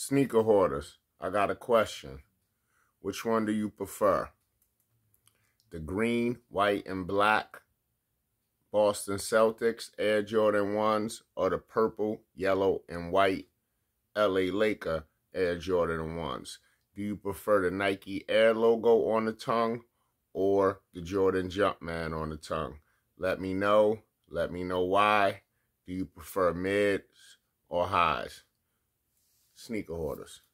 Sneaker hoarders, I got a question. Which one do you prefer? The green, white, and black Boston Celtics Air Jordan 1s or the purple, yellow, and white LA Laker Air Jordan 1s? Do you prefer the Nike Air logo on the tongue or the Jordan Jumpman on the tongue? Let me know. Let me know why. Do you prefer mids or highs? Sneaker hoarders.